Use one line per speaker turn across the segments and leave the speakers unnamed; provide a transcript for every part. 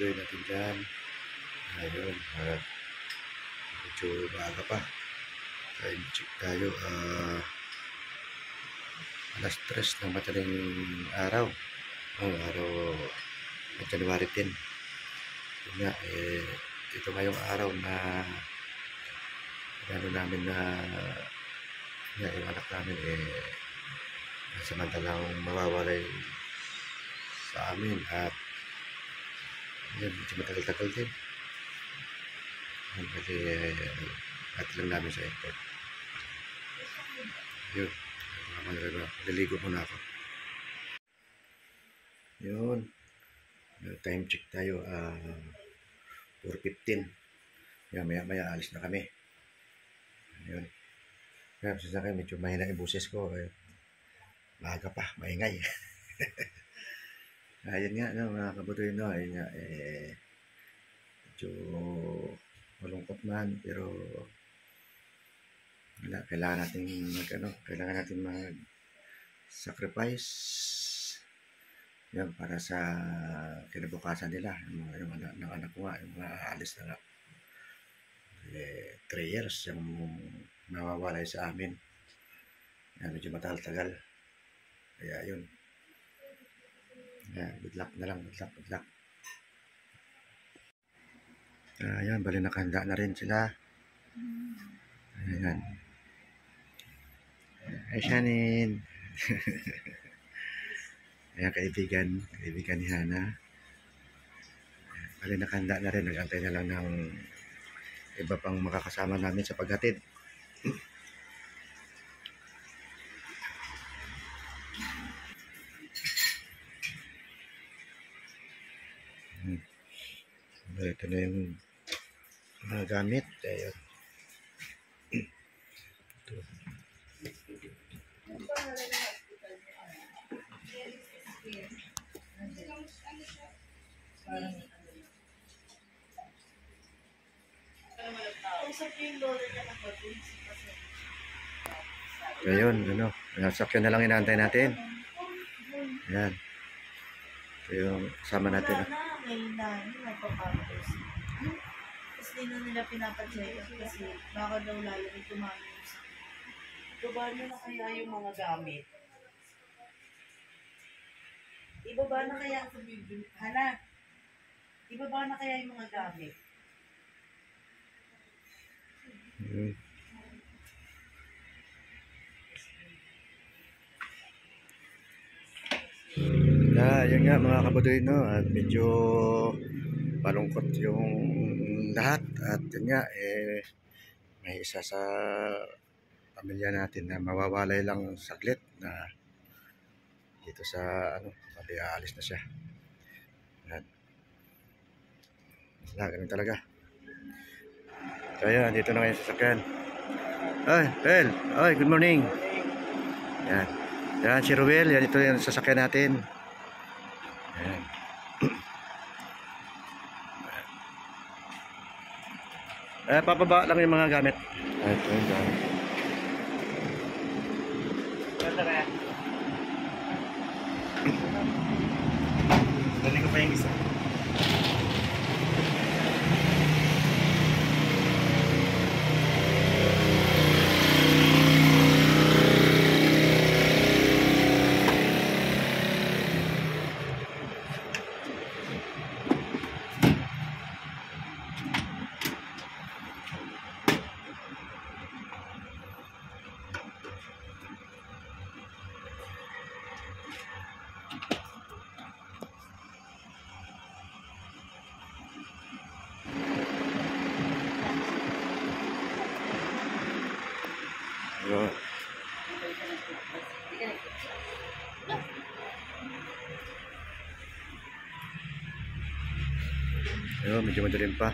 kabadoy natin dyan. Ayun, medyo maaga pa. Time check tayo. Alas 3 ng madaling araw. Araw ng January 10. Yun nga, ito ngayong araw na namin na yung anak namin samantalang mawawalay sa amin at yun, medyo matagal-tagal din. Kasi at lang namin sa airport. Yun, naligo muna ako. Yun, time check tayo. 4:15. Yan, maya alis na kami. Yun. Kaya sa akin medyo mahina yung boses ko. Maaga pa, maingay. Ayun nga, no, mga kabutoy, no, ayun nga, medyo malungkot man, pero wala, kailangan natin mag-sacrifice yan para sa kinabukasan nila, yung anak ko nga, yung mga alis na nga. 3 years yung nawawalay sa amin. Yan, medyo matagal-tagal. Kaya yun. Yan, good luck na lang, good luck. Ayan, bali nakahanda na rin sila. Ayan. Ay, Shanin. Ayan, kaibigan ni Hana. Bali nakahanda na rin, nag-antay na lang ng iba pang makakasama namin sa paghatid. Ito na yung mga gamit. Ayun. Ito. Ayun, nasakyan na lang inaantay natin. Ayan. Ito yung kasama natin.
Tapos din nila pinapacheck kasi baka daw lalo rin tumami yung sakit. Ibaba na kaya yung mga gamit? Ibaba na kaya sa bibig? Hana, ibaba na kaya yung mga gamit?
Yun nga mga kabadoy, no, at medyo malungkot yung lahat at yun nga, may isa sa pamilya natin na mawawalay lang saglit na dito sa pati aalis na siya. Yan. Ganun talaga. Kaya dito na ngayon sa sasakyan. Ay, Pel, ay, good morning. Yan. Yan si Ruel, yan ito yung sasakyan natin. Yan. Papaba lang yung mga gamit. Ito yung gamit. Dali ko pa yung isa. Ayun, medyo madilim pa.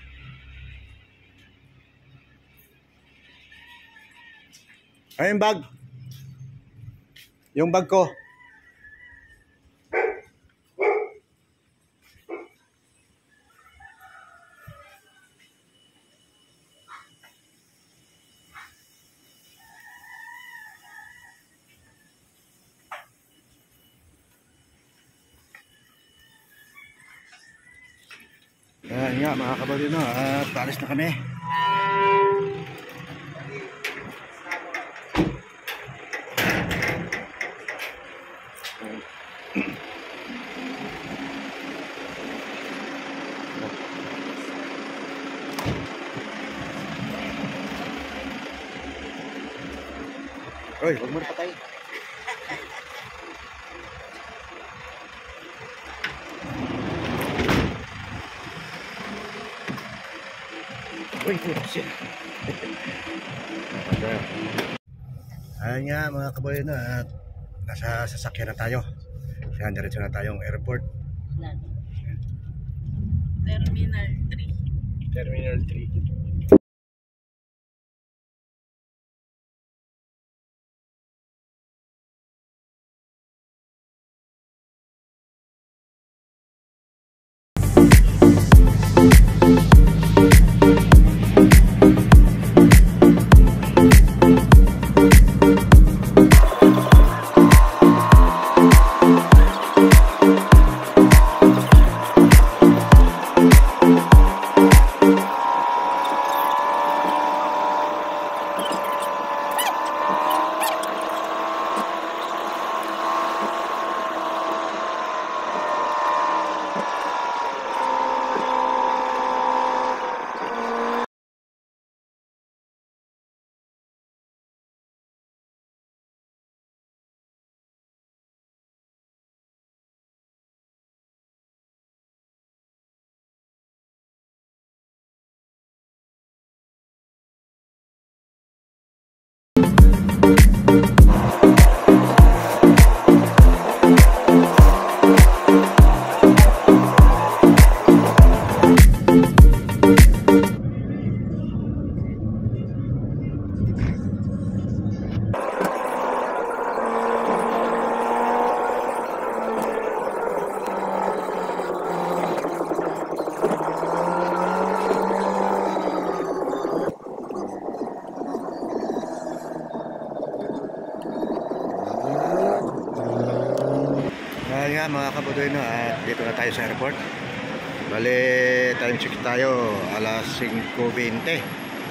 Ay, yung bag. Yung bag ko. Ayan nga mga kabadino, at paalis na kami. Oy, huwag mo na patay. Uy, shit. Ayan nga mga kaboyno, at nasa sasakyan na tayo. Kaya diretso na tayong airport.
Terminal 3.
Terminal 3. Ayan nga mga kabudoy, no, at dito na tayo sa airport. Bale, time check tayo alas 5:20.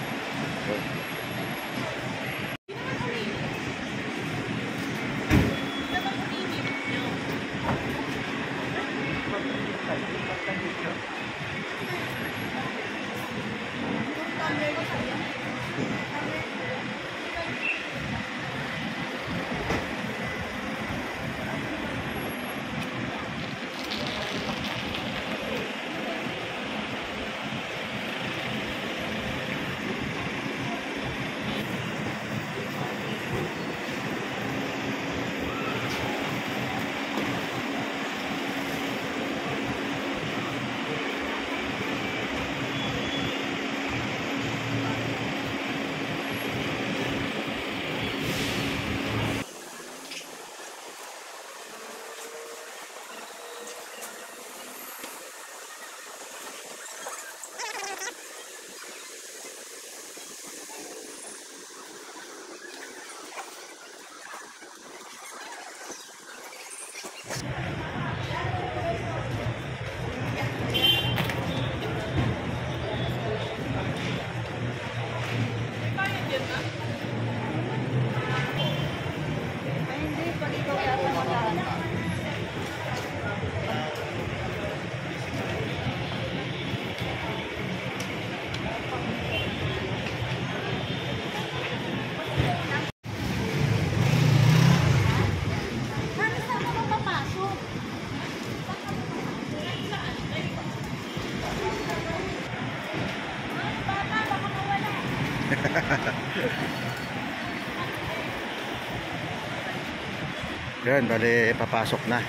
Yan, bali papasok na.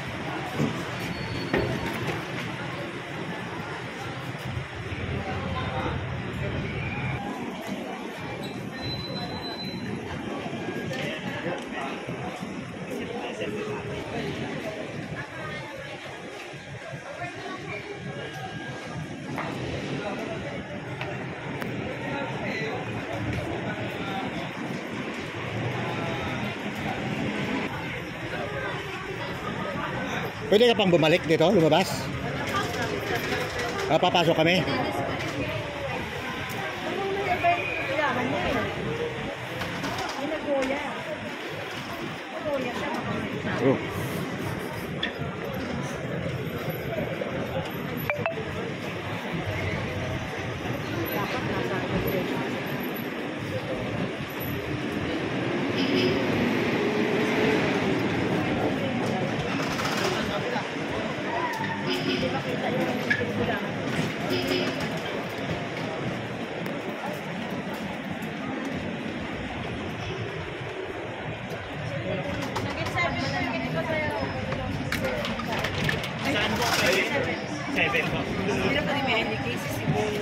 Pwede ka pang bumalik dito, lumabas? Papasok kami?
Kailangan niya eh. Ay, nag-goya. Nag-goya siya.
Oh.
Dapat nasa registration. Hindi makita yung kailangan.
Seven po.
Hindi na pa rin may any cases si Boy.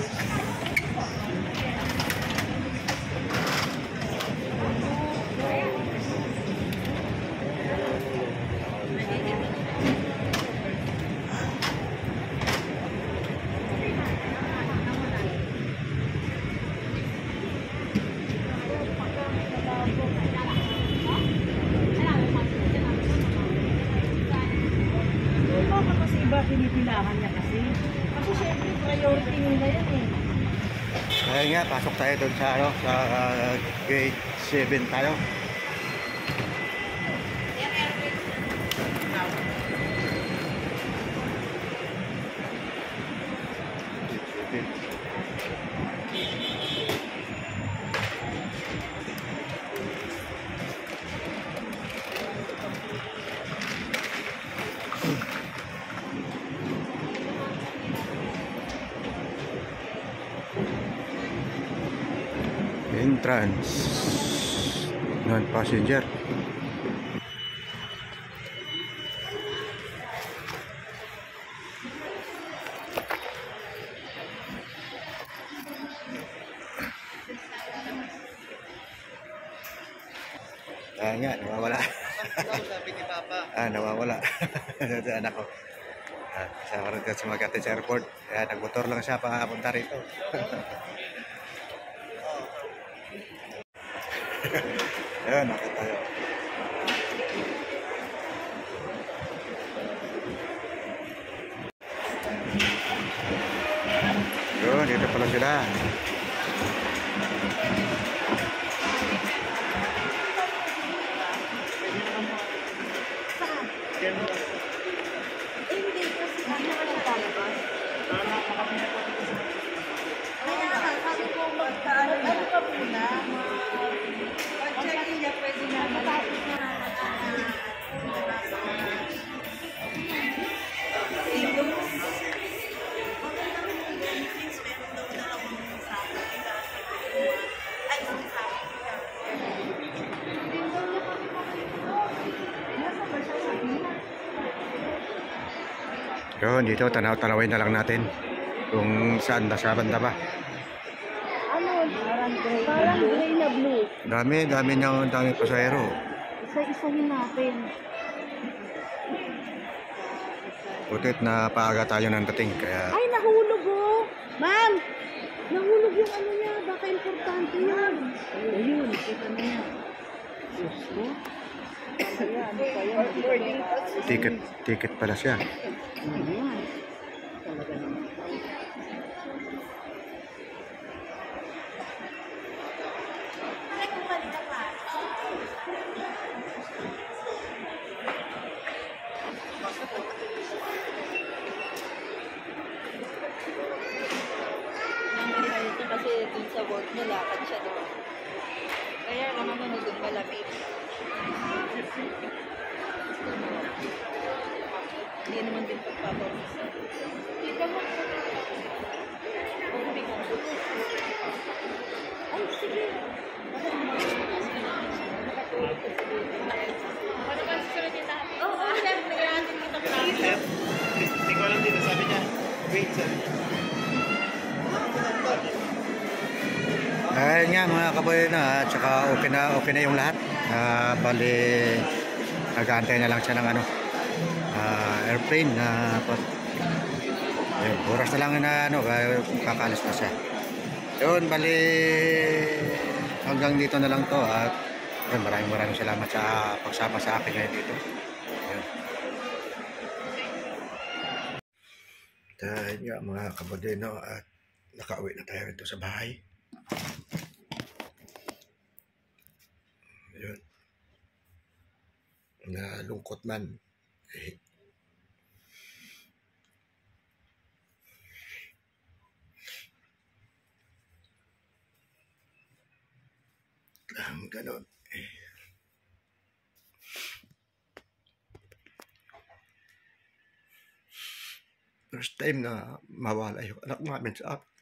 Bakit kasi iba pinipilahan niya kasi? Kasi syempre priority nila yan eh.
Kaya nga, pasok tayo doon sa, ano, sa gate 7 tayo. Entrance non-passenger. Nga, nawawala.
Sabi ni Papa.
Nawawala. Sa anak ko. Kasama rin sa Makati sa airport. Kaya nagmotor lang siya papunta rito. Ayun, nakita tayo. Yun, dito pala sila.
Hindi kasi hindi naman naglalabas. Kaya nga, sabi ko magkaano ka muna. Pag-check-in niya, pwede na matapos na
Yun, dito tanaw-tanawin na lang natin kung saan nasa banda ba.
ano, parang gray na blue.
Dami pasahero.
Isa-isahin natin.
Butit na paaga tayo ng dating kaya
Ay, nahulog oh! Ma'am! Nahulog yung ano niya. Baka importante yan. Ayun, kita na niya. Diyos ko.
ticket pala siya.
Ayan. Talaga naman.
Ito kasi dun sa work niya, lakad siya doon. Kaya naman doon malamig. Hindi naman din pagpapawisa. Ay, sige. Ano ba susunod yung namin? Oo, syempre. Kailangan din kita
Sir, hindi ko alam dito. Sabi niya, wait, sir.
Ayun nga mga kaboy na, tsaka okay na yung lahat. Bali, nag-aantay na lang siya ng ano, airplane na ayun, oras na lang na ano, kakalis na siya. Yun, bali, hanggang dito na lang to at yun, maraming salamat sa pagsama sa akin ngayon dito. Ayun. yun nga mga kabodeno at nakauwi na tayo rito sa bahay. Yun. Nalungkot man. Eh, ganun. First time na mawala yung anak namin sa amin.